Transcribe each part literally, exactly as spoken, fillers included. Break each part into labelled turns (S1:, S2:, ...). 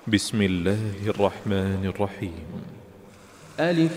S1: بسم الله الرحمن الرحيم.
S2: ألف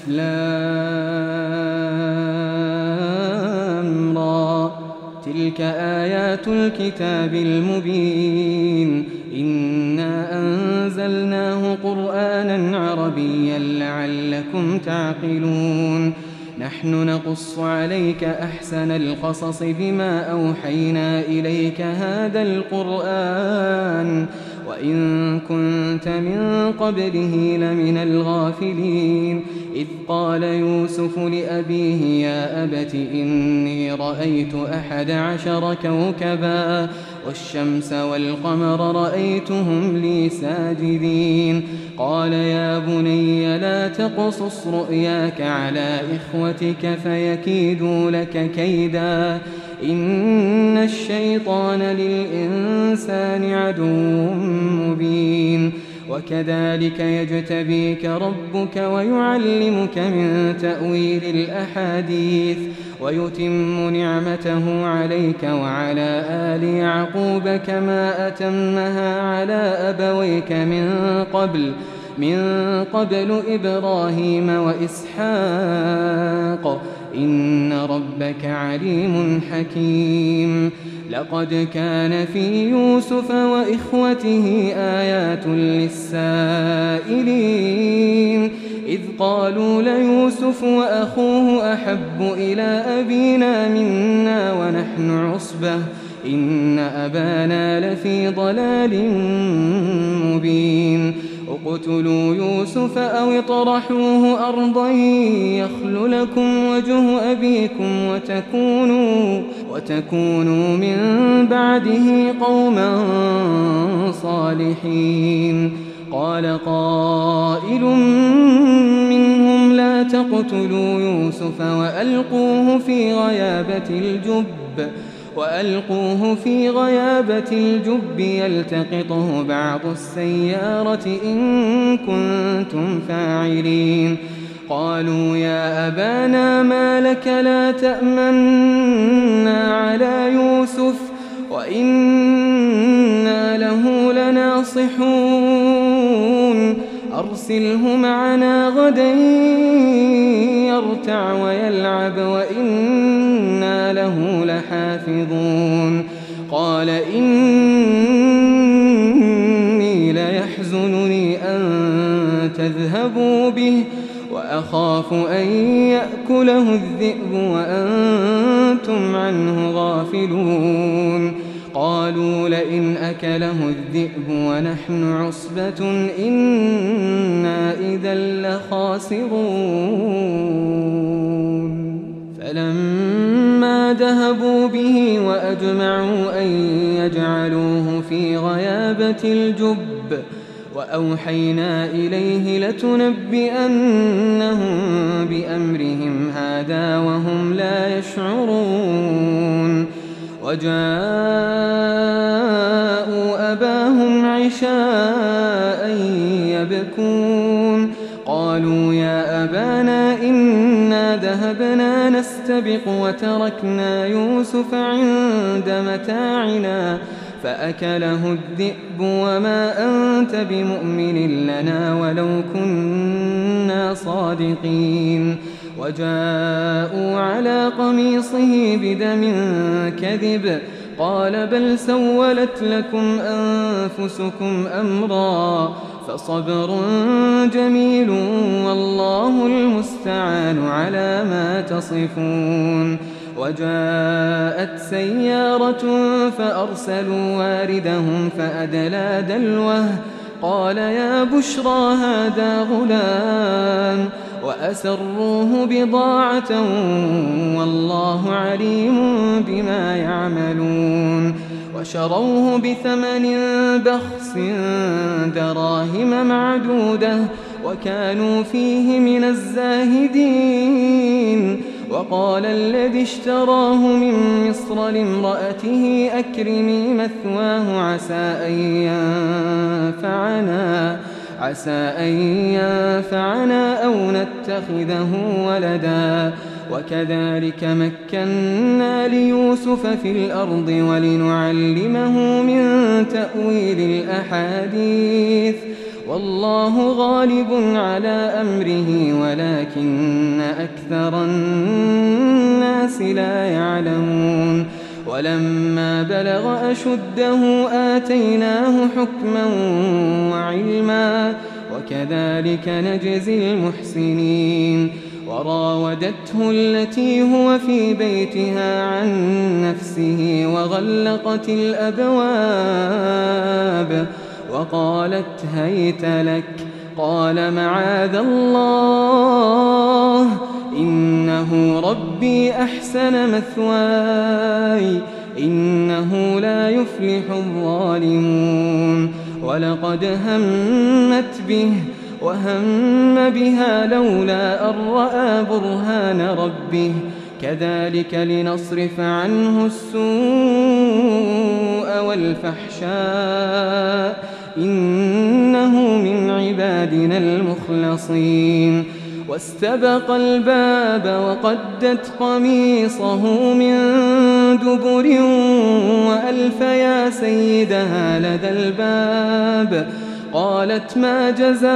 S2: لام را، تلك آيات الكتاب المبين. إنا أنزلناه قرآنا عربيا لعلكم تعقلون. نحن نقص عليك أحسن القصص بما أوحينا إليك هذا القرآن وإن كنت من قبله لمن الغافلين. إذ قال يوسف لأبيه يا أبت إني رأيت أحد عشر كوكبا والشمس والقمر رأيتهم لي ساجدين. قال يا بني لا تقصص رؤياك على إخوتك فيكيدوا لك كيدا إن الشيطان للإنسان عدو مبين. وكذلك يجتبيك ربك ويعلمك من تأويل الأحاديث ويتم نعمته عليك وعلى آل يعقوب كما أتمها على أبويك من قبل من قبل إبراهيم وإسحاق إن ربك عليم حكيم. لقد كان في يوسف وإخوته آيات للسائلين إذ قالوا ليوسف وأخوه أحب إلى أبينا منا ونحن عصبة إن أبانا لفي ضلال مبين. اقتلوا يوسف أو اطرحوه أرضا يخل لكم وجه أبيكم وتكونوا, وتكونوا من بعده قوما صالحين. قال قائل منهم لا تقتلوا يوسف وألقوه في غيابة الجب وألقوه في غيابة الجب يلتقطه بعض السيارة إن كنتم فاعلين. قالوا يا أبانا ما لك لا تأمنا على يوسف وإنا له لناصحون أرسله معنا غدا يرتع ويلعب وإنا له لحافظون. قال إني ليحزنني أن تذهبوا به وأخاف أن يأكله الذئب وأنتم عنه غافلون. قالوا لئن أكله الذئب ونحن عصبة إنا إذا لخاسرون. فلما ذهبوا به وأجمعوا أن يجعلوه في غيابة الجب وأوحينا إليه لتنبئنهم بأمرهم هذا وهم لا يشعرون. وجاءوا أباهم عشاء يبكون. قالوا يا أبانا إنا ذهبنا نستبق وتركنا يوسف عند متاعنا فأكله الذئب وما أنت بمؤمن لنا ولو كنا صادقين. وجاءوا على قميصه بدم كذب قال بل سولت لكم أنفسكم أمرا فصبر جميل والله المستعان على ما تصفون. وجاءت سيارة فأرسلوا واردهم فأدلى دلوه قال يا بشرى هذا غلام وأسروه بضاعة والله عليم بما يعملون. وشروه بثمن بخس دراهم معدودة وكانوا فيه من الزاهدين. وقال الذي اشتراه من مصر لامرأته أكرمي مثواه عسى أن ينفعنا عسى أن ينفعنا أو نتخذه ولدا. وكذلك مكنا ليوسف في الأرض ولنعلمه من تأويل الأحاديث والله غالب على أمره ولكن أكثر الناس لا يعلمون ولما بلغ أشده آتيناه حكما وعلما وكذلك نجزي المحسنين وراودته التي هو في بيتها عن نفسه وغلقت الأبواب وقالت هيت لك قال معاذ الله إنه ربي أحسن مثواي إنه لا يفلح الظالمون ولقد همت به وهم بها لولا أن رأى برهان ربه كذلك لنصرف عنه السوء والفحشاء إنه من عبادنا المخلصين واستبق الباب وقدت قميصه من دبر وألف يا سيدها لدى الباب قالت ما جزاء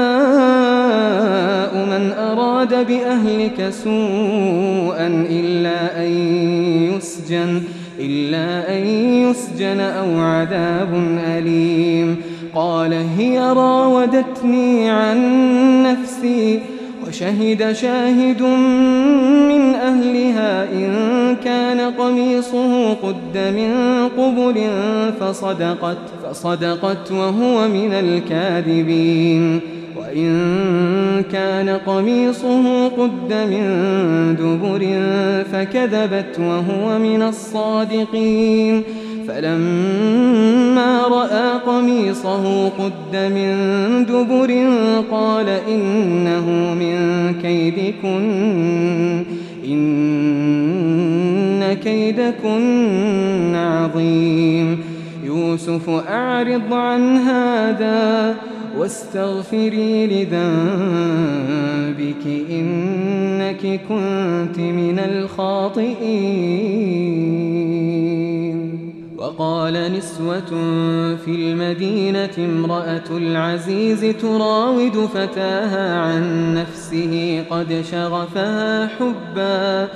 S2: من أراد بأهلك سوءا إلا أن يسجن إلا أن يسجن أو عذاب أليم قال هي راودتني عن نفسي وشهد شاهد من أهلها إن كان قميصه قد من قبل فصدقت فصدقت وهو من الكاذبين وإن كان قميصه قد من دبر فكذبت وهو من الصادقين فلما رأى قميصه قد من دبر قال إنه من كيدكن إن كيدكن عظيم يوسف أعرض عن هذا واستغفري لذنبك إنك كنت من الخاطئين وقال نسوة في المدينة امرأة العزيز تراود فتاها عن نفسه قد شغفها حبا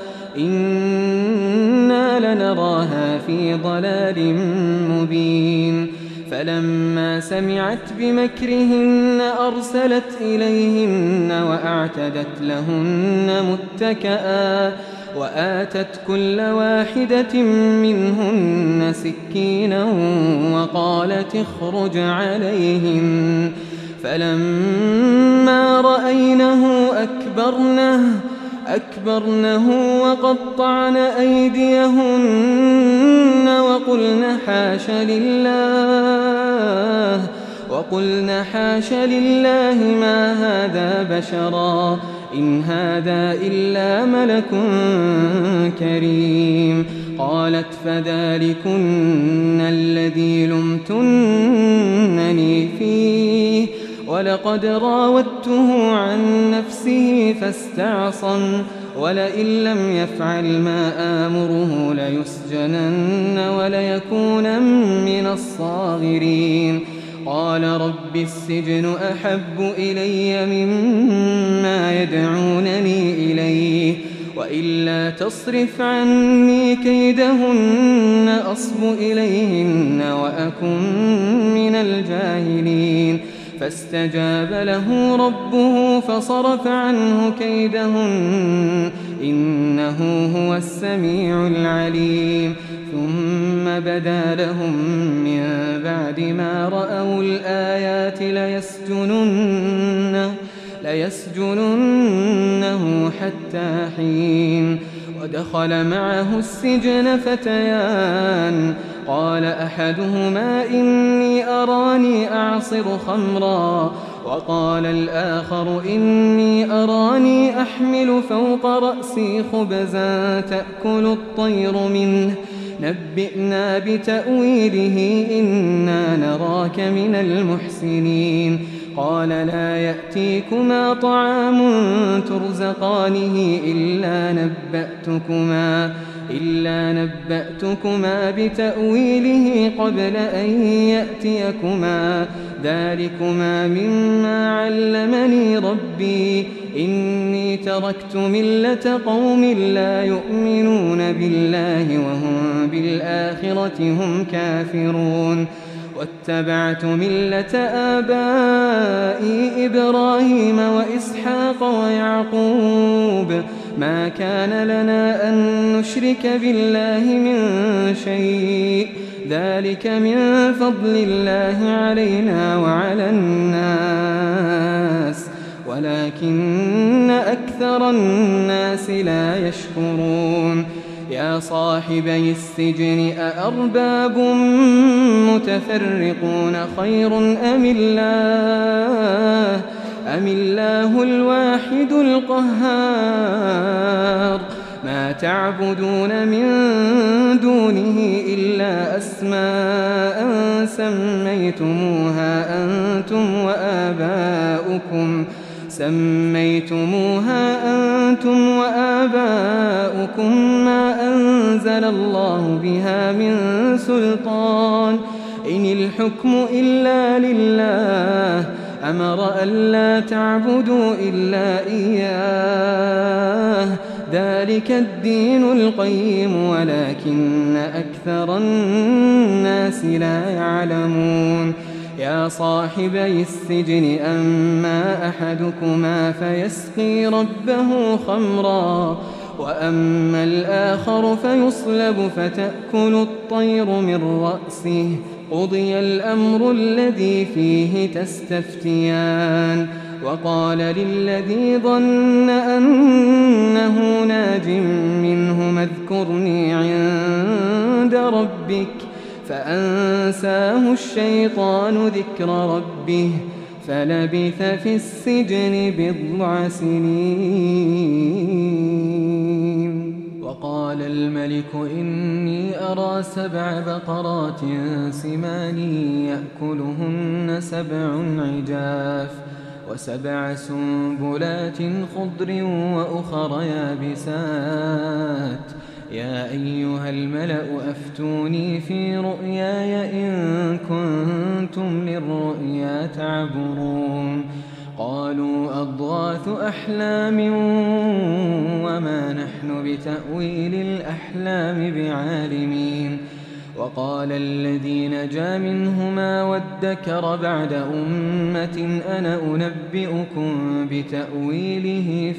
S2: إنا لنراها في ضلال مبين فلما سمعت بمكرهن أرسلت إليهن وأعتدت لهن متكئا وآتت كل واحدة منهن سكينا وقالت اخرج عليهم فلما رأينه أكبرنه أكبرنه وقطعن أيديهن وقلن حاش لله وقلن حاش لله ما هذا بشرا إن هذا إلا ملك كريم قالت فذلكن الذي لمتنني فيه ولقد راودته عن نفسه فاستعصم ولئن لم يفعل ما آمره ليسجنن وليكون من الصاغرين قال رب السجن أحب إلي مما يدعونني إليه وإلا تصرف عني كيدهن أصب إليهن وأكن من الجاهلين فاستجاب له ربه فصرف عنه كيدهن إنه هو السميع العليم ثم بدا لهم من بعد ما رأوا الآيات ليسجننه, ليسجننه حتى حين ودخل معه السجن فتيان قال أحدهما إني أراني أعصر خمرا وقال الآخر إني أراني أحمل فوق رأسي خبزا تأكل الطير منه نبئنا بتأويله إنا نراك من المحسنين قال لا يأتيكما طعام ترزقانه إلا نبأتكما إلا نبأتكما بتأويله قبل أن يأتيكما ذلكما مما علمني ربي إني تركت ملة قوم لا يؤمنون بالله وهم بالآخرة هم كافرون واتبعت ملة آبائي إبراهيم وإسحاق ويعقوب ما كان لنا أن نشرك بالله من شيء ذلك من فضل الله علينا وعلى الناس ولكن أكثر الناس لا يشكرون يا صاحبي السجن أأرباب متفرقون خير أم الله أم الله الواحد القهار ما تعبدون من دونه إلا أسماء سميتموها أنتم وآباؤكم سميتموها أنتم وآباؤكم ما أنزل الله بها من سلطان إن الحكم إلا لله أمر ألا تعبدوا إلا إياه ذلك الدين القيم ولكن أكثر الناس لا يعلمون يا صاحبي السجن أما أحدكما فيسقي ربه خمرا وأما الآخر فيصلب فتأكل الطير من رأسه قضي الأمر الذي فيه تستفتيان وقال للذي ظن أنه ناج منهما اذكرني عند ربك فأنساه الشيطان ذكر ربه فلبث في السجن بضع سنين وقال الملك إني أرى سبع بقرات سمان يأكلهن سبع عجاف وسبع سنبلات خضر وأخر يابسات يا أيها الملأ أفتوني في رؤياي إن كنتم للرؤيا تعبرون قالوا أضغاث أحلام وما نحن بتأويل الأحلام بعالمين وقال الذي نجا منهما وادكر بعد أمة أنا أنبئكم بتأويله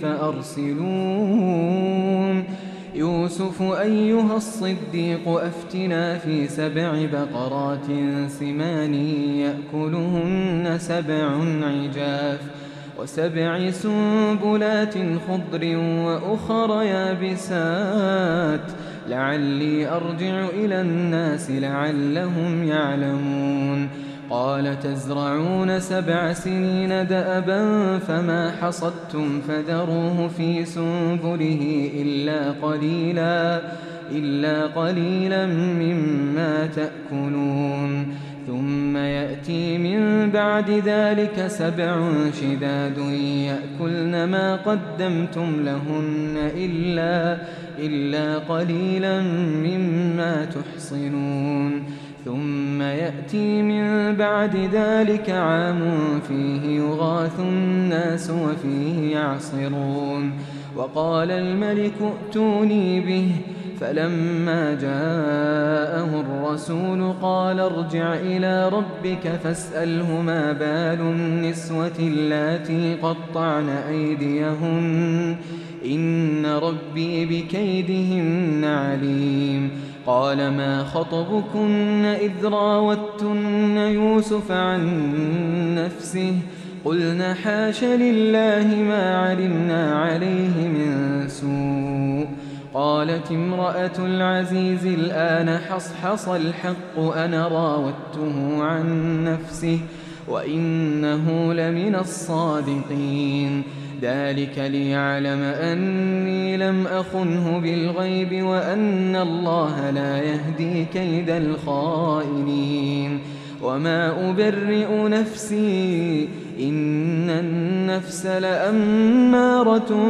S2: فأرسلون يوسف أيها الصديق أفتنا في سبع بقرات سمان يأكلهن سبع عجاف وسبع سنبلات خضر وأخر يابسات لعلي أرجع إلى الناس لعلهم يعلمون قال تزرعون سبع سنين دأبا فما حصدتم فذروه في سنبله إلا قليلا إلا قليلا مما تأكلون ثم يأتي من بعد ذلك سبع شداد يأكلن ما قدمتم لهن إلا إلا قليلا مما تحصنون ثم يأتي من بعد ذلك عام فيه يغاث الناس وفيه يعصرون وقال الملك ائتوني به فلما جاءه الرسول قال ارجع إلى ربك فاسأله ما بال النسوة اللاتي قطعن أيديهن إن ربي بكيدهن عليم قال ما خطبكن إذ راوتن يوسف عن نفسه قلنا حاش لله ما علمنا عليه من سوء قالت امرأة العزيز الآن حصحص الحق أنا راودته عن نفسه وإنه لمن الصادقين ذلك ليعلم أني لم أخنه بالغيب وأن الله لا يهدي كيد الخائنين وما أبرئ نفسي إن النفس لأمارة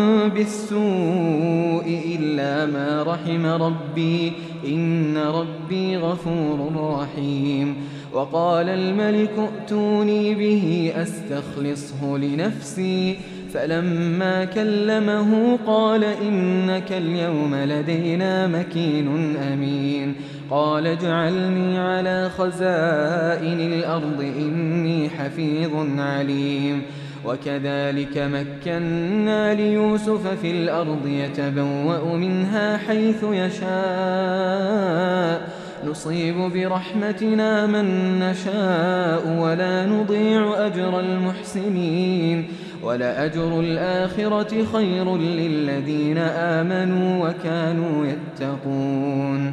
S2: بالسوء إلا ما رحم ربي إن ربي غفور رحيم. وقال الملك ائتوني به أستخلصه لنفسي فلما كلمه قال إنك اليوم لدينا مكين أمين. قال اجعلني على خزائن الأرض إني حفيظ عليم. وكذلك مكنا ليوسف في الأرض يتبوأ منها حيث يشاء نصيب برحمتنا من نشاء ولا نضيع أجر المحسنين ولأجر الآخرة خير للذين آمنوا وكانوا يتقون.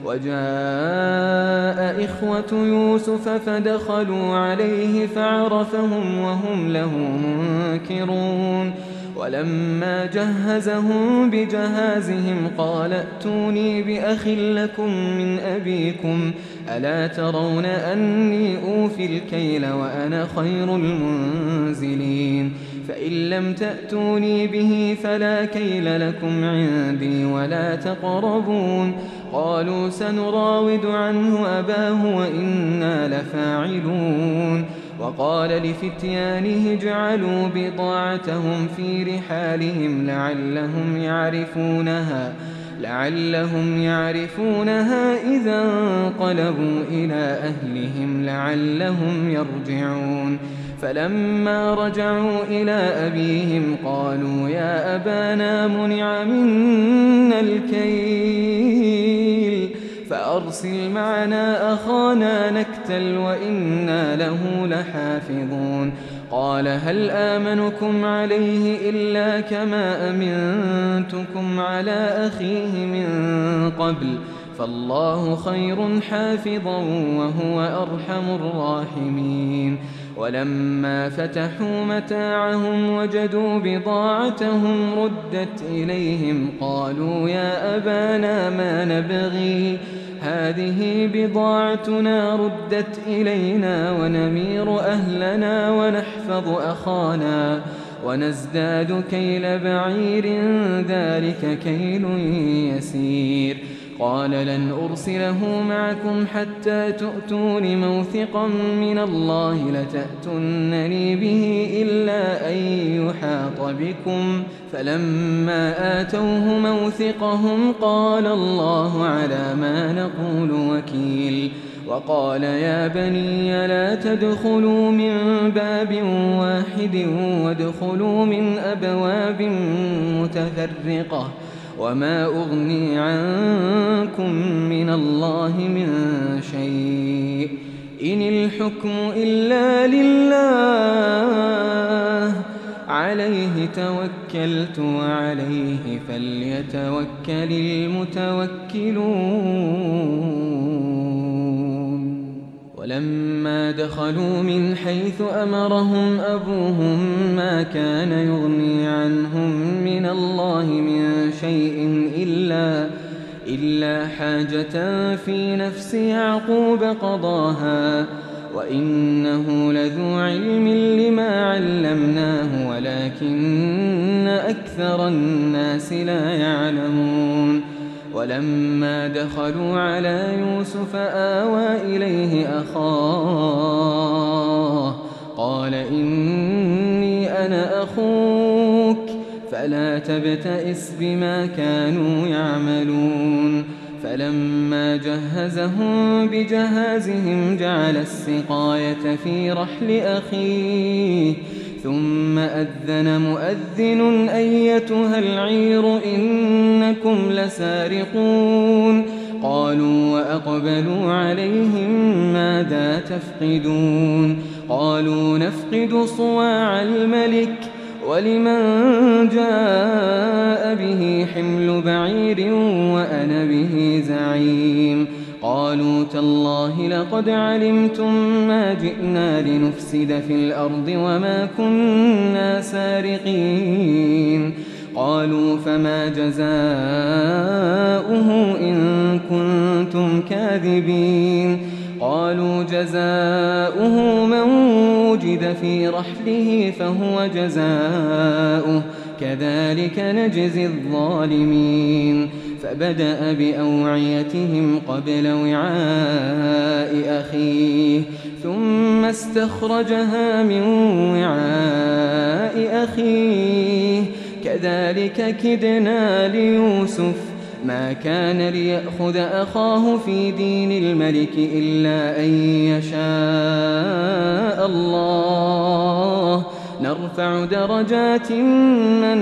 S2: وجاء إخوة يوسف فدخلوا عليه فعرفهم وهم له منكرون. ولما جهزهم بجهازهم قال ائتوني بأخ لكم من أبيكم ألا ترون أني أوفي الكيل وأنا خير المنزلين فإن لم تأتوني به فلا كيل لكم عندي ولا تقربون. قالوا سنراود عنه أباه وإنا لفاعلون. وقال لفتيانه اجعلوا بضاعتهم في رحالهم لعلهم يعرفونها لعلهم يعرفونها إذا انقلبوا إلى أهلهم لعلهم يرجعون. فلما رجعوا إلى أبيهم قالوا يا أبانا منع منا الكيل فأرسل معنا أخانا نكتل وإنا له لحافظون. قال هل آمنكم عليه إلا كما أمنتكم على أخيه من قبل فالله خير حافظا وهو أرحم الراحمين. ولما فتحوا متاعهم وجدوا بضاعتهم ردت إليهم قالوا يا أبانا ما نبغي هذه بضاعتنا ردت إلينا ونمير أهلنا ونحفظ أخانا ونزداد كيل بعير ذلك كيل يسير. قال لن أرسله معكم حتى تؤتون موثقا من الله لتأتونني به إلا أن يحاط بكم فلما آتوه موثقهم قال الله على ما نقول وكيل. وقال يا بني لا تدخلوا من باب واحد وادخلوا من أبواب متفرقة وما أغني عنكم من الله من شيء إن الحكم إلا لله عليه توكلت وعليه فليتوكل المتوكلون. ولما دخلوا من حيث أمرهم أبوهم ما كان يغني عنهم من الله من شيء إلا, إلا حاجة في نفس يعقوب قضاها وإنه لذو علم لما علمناه ولكن أكثر الناس لا يعلمون. ولما دخلوا على يوسف آوى إليه أخاه قال إني أنا أخوك فلا تبتئس بما كانوا يعملون. فلما جهزهم بجهازهم جعل السقاية في رحل أخيه ثم أذن مؤذن أيتها العير إنكم لسارقون. قالوا وأقبلوا عليهم ماذا تفقدون قالوا نفقد صواع الملك ولمن جاء به حمل بعير وأنا به زعيم. قالوا تالله لقد علمتم ما جئنا لنفسد في الأرض وما كنا سارقين. قالوا فما جزاؤه إن كنتم كاذبين قالوا جزاؤه من وجد في رحله فهو جزاؤه كذلك نجزي الظالمين فبدأ بأوعيتهم قبل وعاء أخيه ثم استخرجها من وعاء أخيه كذلك كدنا ليوسف ما كان ليأخذ أخاه في دين الملك إلا أن يشاء الله نرفع درجات من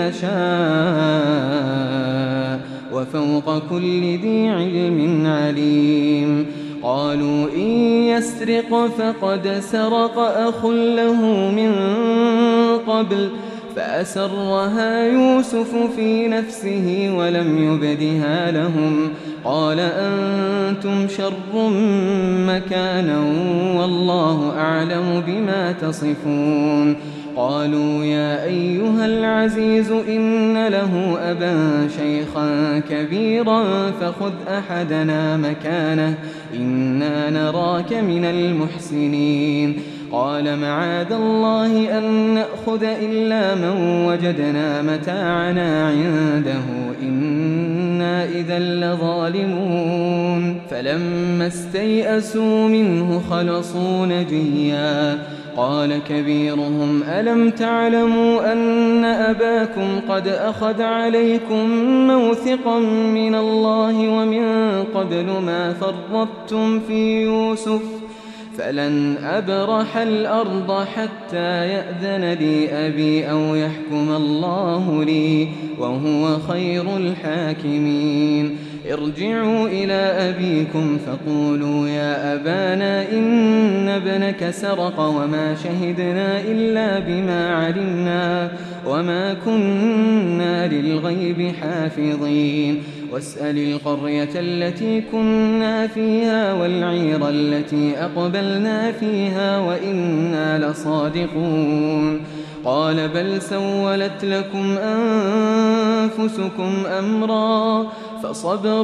S2: نشاء وفوق كل ذي علم عليم قالوا إن يسرق فقد سرق أخ له من قبل فأسرها يوسف في نفسه ولم يبدها لهم قال أنتم شر مكانا والله أعلم بما تصفون قالوا يا أيها العزيز إن له أبا شيخا كبيرا فخذ أحدنا مكانه إنا نراك من المحسنين قال معاذ الله أن نأخذ إلا من وجدنا متاعنا عنده إنا إذا لظالمون فلما استيئسوا منه خلصوا نجيا قال كبيرهم ألم تعلموا أن أباكم قد أخذ عليكم موثقا من الله ومن قبل ما فرطتم في يوسف فلن أبرح الأرض حتى يأذن لي أبي أو يحكم الله لي وهو خير الحاكمين ارجعوا إلى أبيكم فقولوا يا أبانا إن ابنك سرق وما شهدنا إلا بما علمنا وما كنا للغيب حافظين واسأل القرية التي كنا فيها والعير التي أقبلنا فيها وإنا لصادقون قال بل سولت لكم أنفسكم أمرا فصبر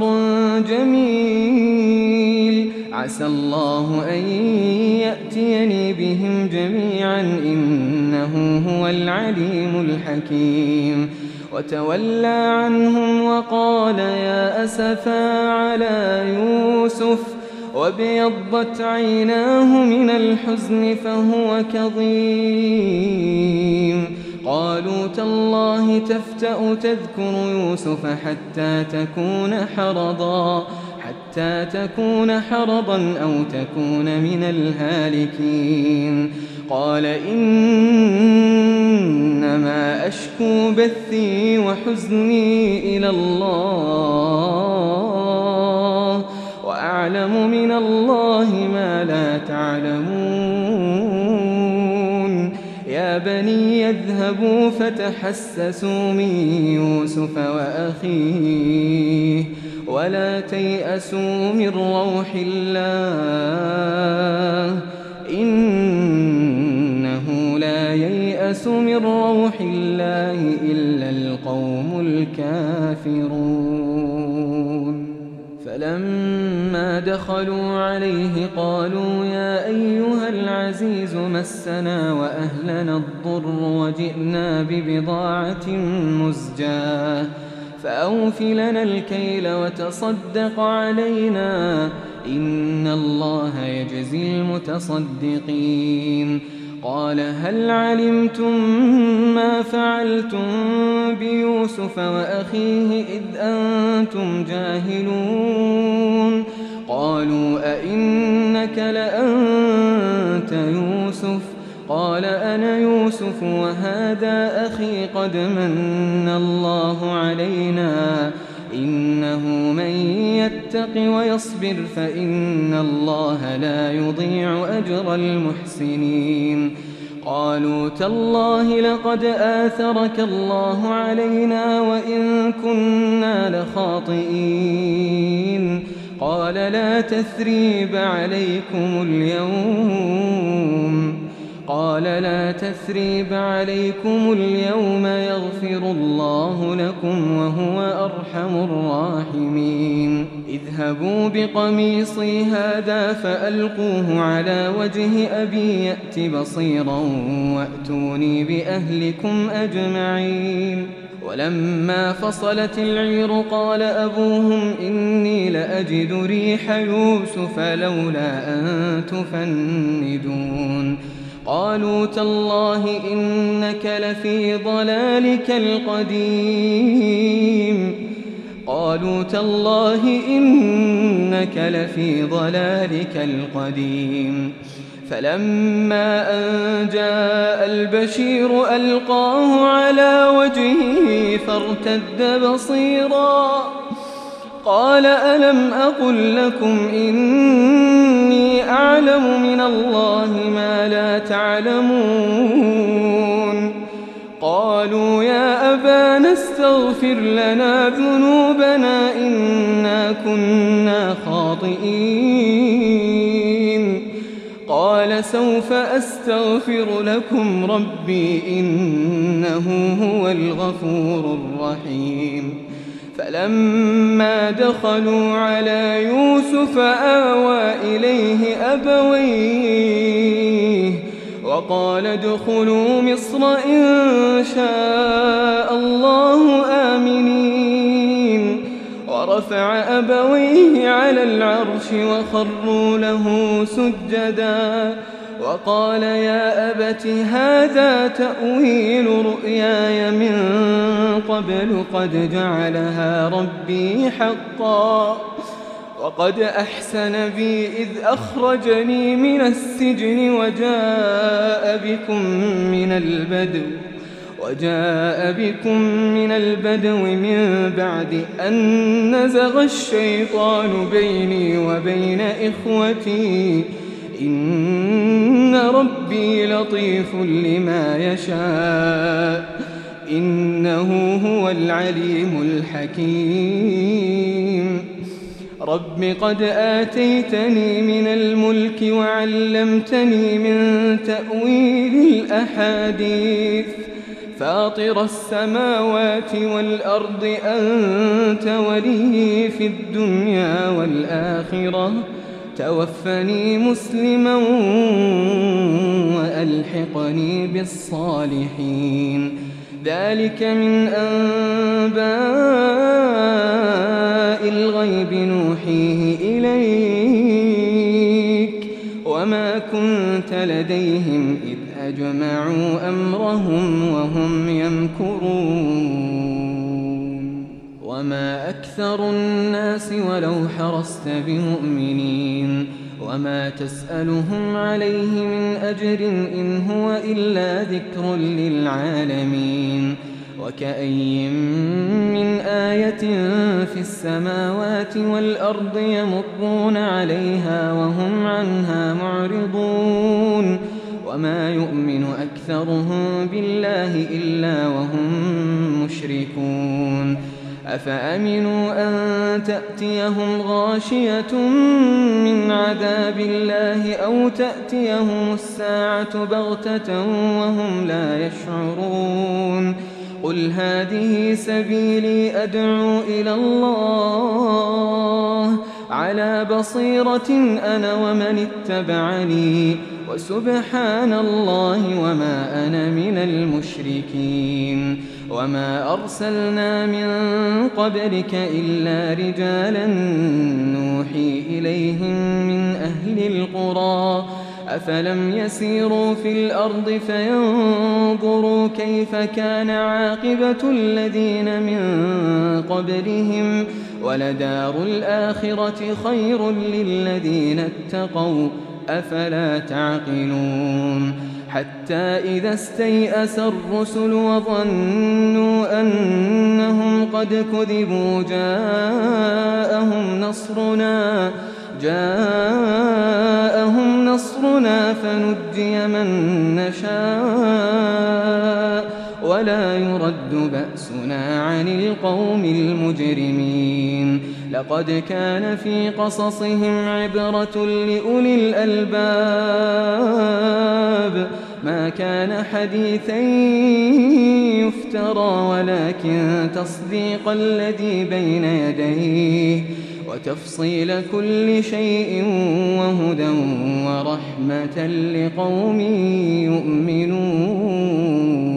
S2: جميل عسى الله أن يأتيني بهم جميعا إنه هو العليم الحكيم وتولى عنهم وقال يا أسفا على يوسف وابيضت عيناه من الحزن فهو كظيم قالوا تالله تفتأ تذكر يوسف حتى تكون حرضا حتى تكون حرضا أو تكون من الهالكين قال إنما أشكو بثي وحزني إلى الله وأعلم من الله ما لا تعلمون يا بني يذهبوا فتحسسوا من يوسف وأخيه ولا تيأسوا من روح الله إنه لا ييأس من روح الله إلا القوم الكافرون فلما دخلوا عليه قالوا يا أيها العزيز مسنا وأهلنا الضر وجئنا ببضاعة مزجاة فأوف لنا الكيل وتصدق علينا إن الله يجزي المتصدقين قال هل علمتم ما فعلتم بيوسف وأخيه إذ أنتم جاهلون قالوا أئنك لأنت يوسف قال أنا يوسف وهذا أخي قد من الله علينا إنه من يتق ويصبر فإن الله لا يضيع أجر المحسنين قالوا تالله لقد آثرك الله علينا وإن كنا لخاطئين قال لا تثريب عليكم اليوم قال قال لا تثريب عليكم اليوم يغفر الله لكم وهو أرحم الراحمين اذهبوا بقميصي هذا فألقوه على وجه أبي يأت بصيرا وأتوني بأهلكم أجمعين ولما فصلت العير قال أبوهم إني لأجد ريح يوسف لولا أن تفندون قالوا تالله إنك لفي ضلالك القديم قالوا تالله إنك لفي ضلالك القديم فلما أن جاء البشير ألقاه على وجهه فارتد بصيرا قال ألم أقل لكم إني أعلم من الله ما لا تعلمون قالوا يا أبانا استغفر لنا ذنوبنا إنا كنا خاطئين قال سوف أستغفر لكم ربي إنه هو الغفور الرحيم فلما دخلوا على يوسف آوى إليه أبويه وقال ادخلوا مصر إن شاء الله آمنين ورفع أبويه على العرش وخروا له سجدا وقال يا أبت هذا تأويل رؤياي من قبل قد جعلها ربي حقا وقد أحسن بي إذ أخرجني من السجن وجاء بكم من البدو وجاء بكم من البدو من بعد أن نزغ الشيطان بيني وبين إخوتي إن ربي لطيف لما يشاء إنه هو العليم الحكيم رب قد آتيتني من الملك وعلمتني من تأويل الأحاديث فاطر السماوات والأرض أنت ولي في الدنيا والآخرة توفني مسلما وألحقني بالصالحين ذلك من أنباء الغيب نوحيه إليك وما كنت لديهم إذ أجمعوا أمرهم وهم يمكرون وما أكثر الناس ولو حرصت بمؤمنين وما تسألهم عليه من أجر إن هو إلا ذكر للعالمين وكأي من آية في السماوات والأرض يمرون عليها وهم عنها معرضون وما يؤمن أكثرهم بالله إلا وهم مشركون أفأمنوا أن تأتيهم غاشية من عذاب الله أو تأتيهم الساعة بغتة وهم لا يشعرون قل هذه سبيلي أدعو إلى الله على بصيرة أنا ومن اتبعني وسبحان الله وما أنا من المشركين وما أرسلنا من قبلك إلا رجالا نوحي إليهم من أهل القرى أفلم يسيروا في الأرض فينظروا كيف كان عاقبة الذين من قبلهم ولدار الآخرة خير للذين اتقوا أفلا تعقلون حتى إذا استيأس الرسل وظنوا أنهم قد كذبوا جاءهم نصرنا جاءهم نصرنا فنجي من نشاء ولا يرد بأسنا عن القوم المجرمين لقد كان في قصصهم عبرة لأولي الألباب ما كان حديثا يفترى ولكن تصديق الذي بين يديه وتفصيل كل شيء وهدى ورحمة لقوم يؤمنون.